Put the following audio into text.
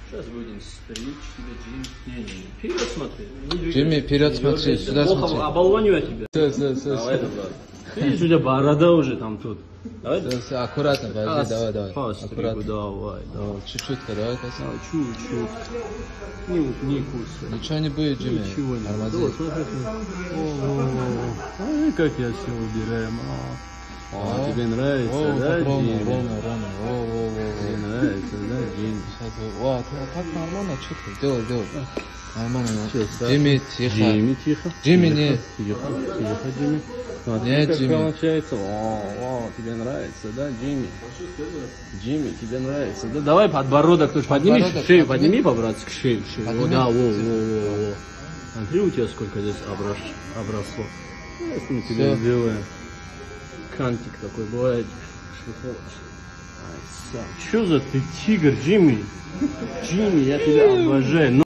Сейчас будем стричь тебя, Джимми. Не, вперед смотри. Джимми, вперед смотри, сюда смотри. Оболваню я тебя. Все. Давай, брат. Видишь, у тебя борода уже там тут. Давай. Все, аккуратно, подожди, давай. Аккуратно. Давай. Чуть-чуть, давай, косим. Чуть-чуть. Не кусай. Ничего не будет, Джимми. Ничего не Тормози. будет. Ой, как я все убираем. Тебе нравится, да, Джимми? Ровно. Тебе нравится, да, Джимми? О, так нормально, четко. Делай. Нормально. Чё, Джимми, тихо. Джимми, тихо. Джимми, не. Тихо, Джимми. Смотри, Нет, как Джимми. получается. О, тебе нравится, да, Джимми? Джимми, тебе нравится, да? Давай подбородок тоже подними, шею подними, по-братски, шею. О, да, во. Смотри, у тебя сколько здесь обросло. Сейчас мы тебе сделаем. Кантик такой бывает. Что за ты тигр, Джимми? Джимми, я тебя обожаю.